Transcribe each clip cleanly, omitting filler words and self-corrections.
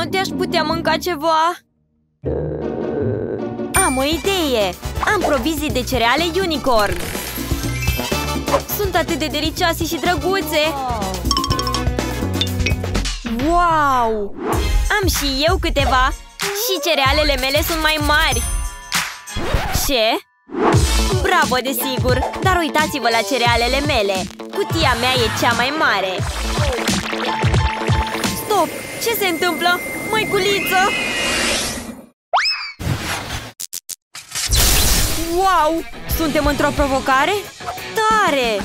Poate aș putea mânca ceva. Am o idee! Am provizii de cereale unicorn. Sunt atât de delicioase și drăguțe. Wow! Am și eu câteva. Și cerealele mele sunt mai mari. Ce? Bravo, desigur! Dar uitați-vă la cerealele mele. Cutia mea e cea mai mare. Stop! Ce se întâmplă? Măiculiță! Wow! Suntem într-o provocare? Tare!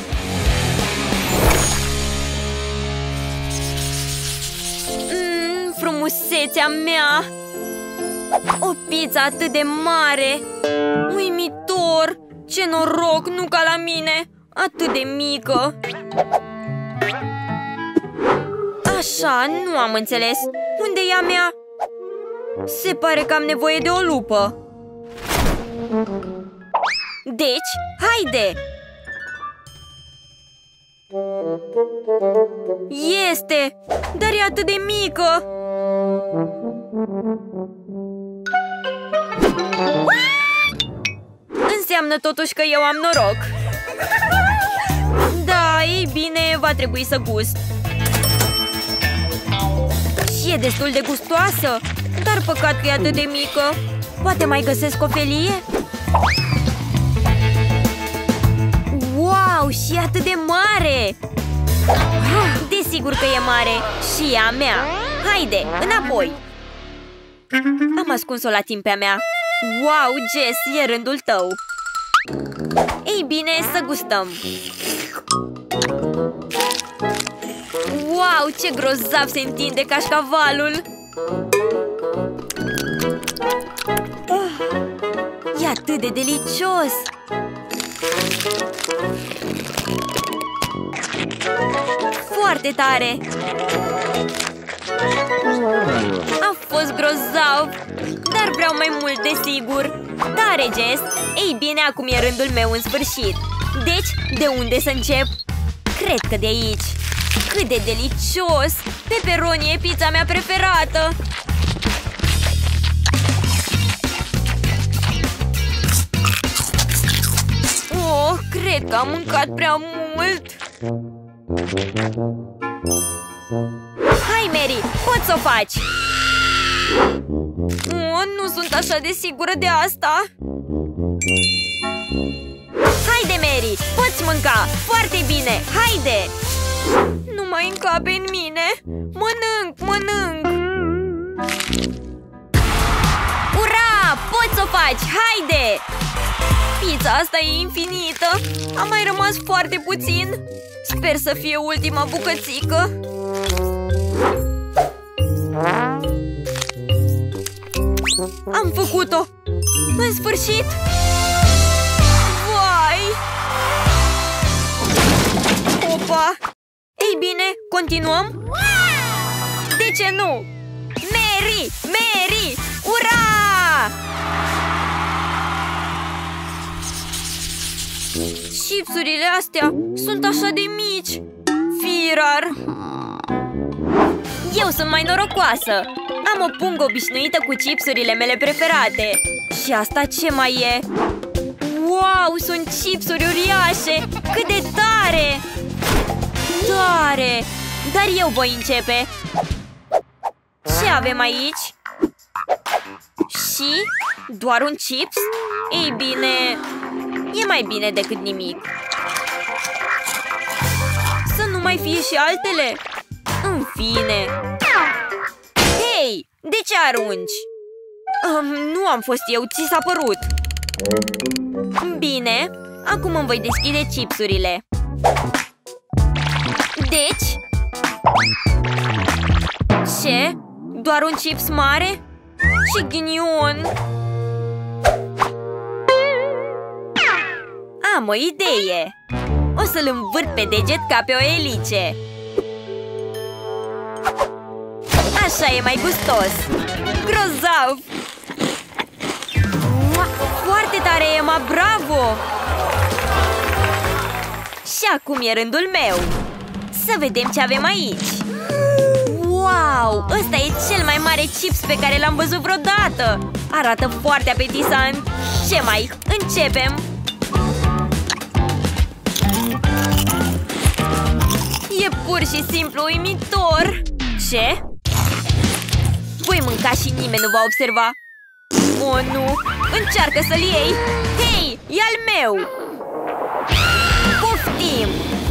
Frumusețea mea! O pizza atât de mare! Uimitor! Ce noroc, nu ca la mine! Atât de mică! Așa, nu am înțeles. Unde e a mea? Se pare că am nevoie de o lupă. Deci, haide! Este! Dar e atât de mică! Înseamnă totuși că eu am noroc. Da, ei bine, va trebui să gust. Și e destul de gustoasă, dar păcat că e atât de mică. Poate mai găsesc o felie? Wow, și e atât de mare! Desigur că e mare și e a mea. Haide, înapoi! Am ascuns-o la timp pe a mea. Wow, Jess, e rândul tău. Ei bine, să gustăm. Wow, ce grozav se întinde cașcavalul! E atât de delicios! Foarte tare! A fost grozav, dar vreau mai mult, desigur. Tare, Jess! Ei bine, acum e rândul meu în sfârșit. Deci, de unde să încep? Cred că de aici. Cât de delicios! Pepperoni e pizza mea preferată! Oh, cred că am mâncat prea mult! Hai, Mary, poți să o faci! Oh, nu sunt așa de sigură de asta! Haide, Mary, poți mânca! Foarte bine! Haide! Nu mai încape în mine! Mănânc, mănânc! Ura! Poți să o faci! Haide! Pizza asta e infinită! A mai rămas foarte puțin! Sper să fie ultima bucățică! Am făcut-o! În sfârșit! Vai! Opa! Ei bine, continuăm? De ce nu? Mary! Mary! Ura! Chipsurile astea sunt așa de mici! Firar! Eu sunt mai norocoasă! Am o pungă obișnuită cu chipsurile mele preferate! Și asta ce mai e? Wow, sunt chipsuri uriașe! Cât de tare! Tare! Dar eu voi începe! Ce avem aici? Și? Doar un chips? Ei bine, e mai bine decât nimic. Să nu mai fie și altele? În fine. Hei, de ce arunci? Nu am fost eu, ți s-a părut. Bine, acum îmi voi deschide chipsurile. Deci? Ce? Doar un chips mare? Ce ghinion! Am o idee! O să-l învârt pe deget ca pe o elice. Așa e mai gustos! Grozav! Foarte tare, Emma! Bravo! Și acum e rândul meu! Să vedem ce avem aici! Wow! Ăsta e cel mai mare mare chips pe care l-am văzut vreodată! Arată foarte apetisant! Ce mai? Începem! E pur și simplu uimitor! Ce? Voi mânca și nimeni nu va observa! Oh, nu! Încearcă să-l iei! Hei! E al meu! Poftim!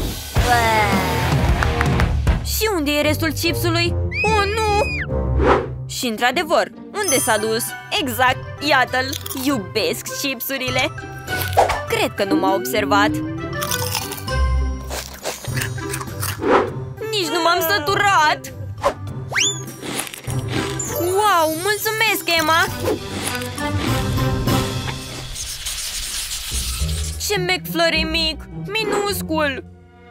Și unde e restul chipsului? Oh, nu! Și într-adevăr, unde s-a dus? Exact, iată-l! Iubesc chipsurile! Cred că nu m-a observat! Nici nu m-am săturat! Wow, mulțumesc, Emma! Ce McFlurry mic! Minuscul!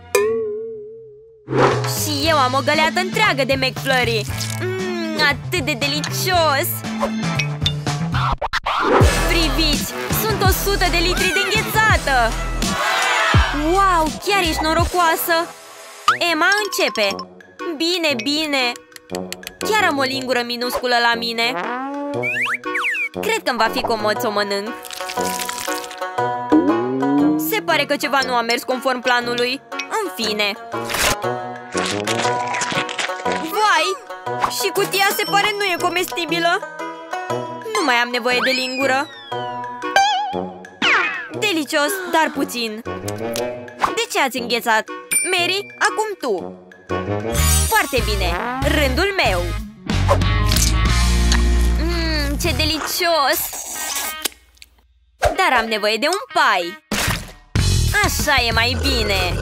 Și eu am o găleată întreagă de McFlurry! Atât de delicios! Priviți! Sunt 100 de litri de înghețată! Wow, chiar ești norocoasă! Emma, începe! Bine, bine! Chiar am o lingură minusculă la mine! Cred că-mi va fi comod să o mănânc! Se pare că ceva nu a mers conform planului! În fine! Vai! Și cutia se pare nu e comestibilă! Nu mai am nevoie de lingură! Delicios, dar puțin! De ce ați înghețat? Mary, acum tu! Foarte bine! Rândul meu! Ce delicios! Dar am nevoie de un pai! Așa e mai bine!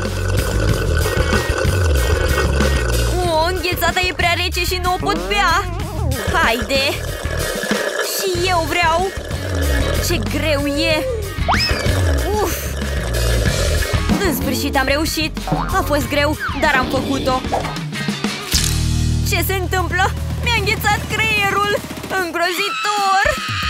Înghețata e prea rece și nu o pot bea! Haide! Și eu vreau! Ce greu e! Uf! În sfârșit am reușit! A fost greu, dar am făcut-o! Ce se întâmplă? Mi-a înghețat creierul! Îngrozitor!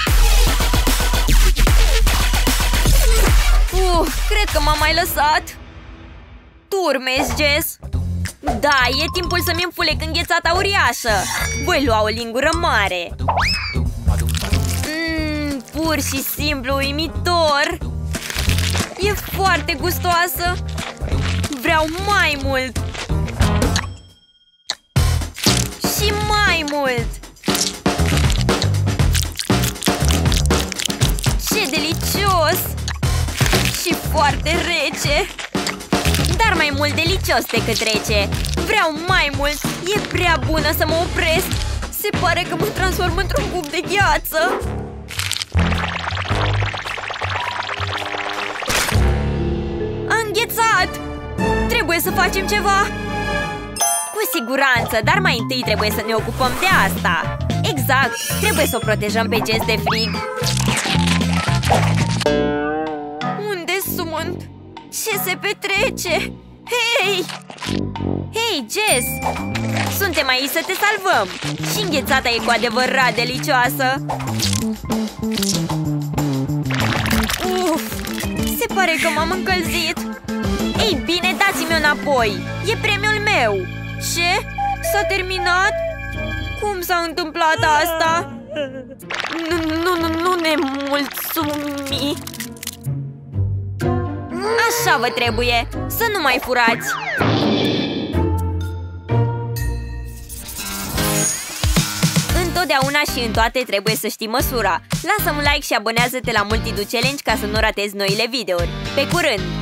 Cred că m-am mai lăsat! Tu urmezi, Jess! Da, e timpul să-mi înfulec înghețata uriașă! Voi lua o lingură mare! Pur și simplu uimitor! E foarte gustoasă! Vreau mai mult! Și mai mult! Ce delicios! Și foarte rece! Dar mai mult delicios decât rece! Vreau mai mult! E prea bună să mă opresc! Se pare că mă transform într-un cub de gheață! A înghețat! Trebuie să facem ceva! Cu siguranță, dar mai întâi trebuie să ne ocupăm de asta! Exact! Trebuie să o protejăm pe Jess de frig! Unde sunt? Ce se petrece? Hei! Hei, Jess! Suntem aici să te salvăm! Și înghețata e cu adevărat delicioasă! Uf! Se pare că m-am încălzit! Ei bine, dați-mi-o înapoi! E premiul meu! Ce? S-a terminat? Cum s-a întâmplat asta? Nu ne mulțumi! Așa vă trebuie! Să nu mai furați! Întotdeauna și în toate trebuie să știi măsura. Lasă un like și abonează-te la Multidu Challenge ca să nu ratezi noile videouri. Pe curând!